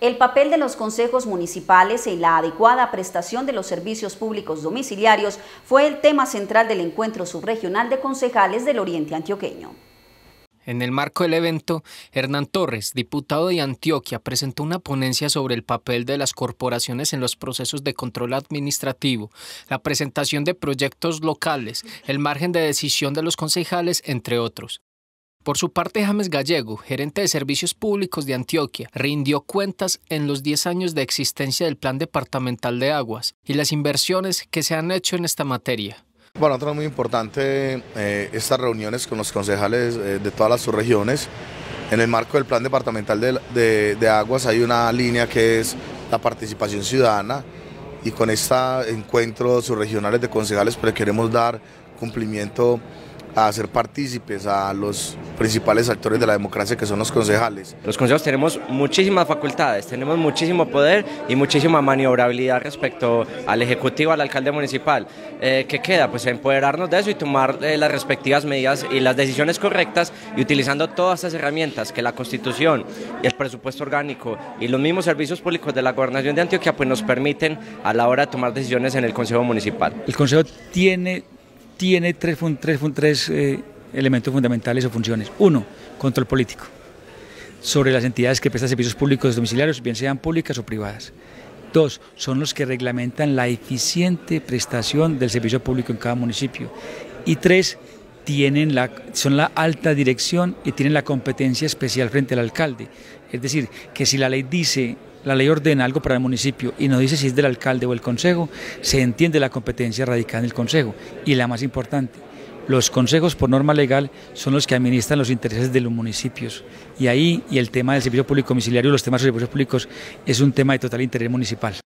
El papel de los consejos municipales en la adecuada prestación de los servicios públicos domiciliarios fue el tema central del encuentro subregional de concejales del Oriente Antioqueño. En el marco del evento, Hernán Torres, diputado de Antioquia, presentó una ponencia sobre el papel de las corporaciones en los procesos de control administrativo, la presentación de proyectos locales, el margen de decisión de los concejales, entre otros. Por su parte, James Gallego, gerente de Servicios Públicos de Antioquia, rindió cuentas en los 10 años de existencia del Plan Departamental de Aguas y las inversiones que se han hecho en esta materia. Para nosotros es muy importante estas reuniones con los concejales de todas las subregiones. En el marco del Plan Departamental de Aguas hay una línea que es la participación ciudadana, y con este encuentro subregionales de concejales pues queremos dar cumplimiento a hacer partícipes a los principales actores de la democracia, que son los concejales. Los consejos tenemos muchísimas facultades, tenemos muchísimo poder y muchísima maniobrabilidad respecto al ejecutivo, al alcalde municipal. ¿Qué queda? Pues empoderarnos de eso y tomar las respectivas medidas y las decisiones correctas, y utilizando todas estas herramientas que la Constitución y el presupuesto orgánico y los mismos servicios públicos de la Gobernación de Antioquia pues nos permiten a la hora de tomar decisiones en el Consejo Municipal. El Consejo tiene tres elementos fundamentales o funciones. Uno, control político sobre las entidades que prestan servicios públicos domiciliarios, bien sean públicas o privadas. Dos, son los que reglamentan la eficiente prestación del servicio público en cada municipio. Y tres, son la alta dirección y tienen la competencia especial frente al alcalde. Es decir, que si la ley ordena algo para el municipio y no dice si es del alcalde o el consejo, se entiende la competencia radicada en el consejo. Y la más importante, los consejos por norma legal son los que administran los intereses de los municipios. Y el tema del servicio público domiciliario, los temas de servicios públicos, es un tema de total interés municipal.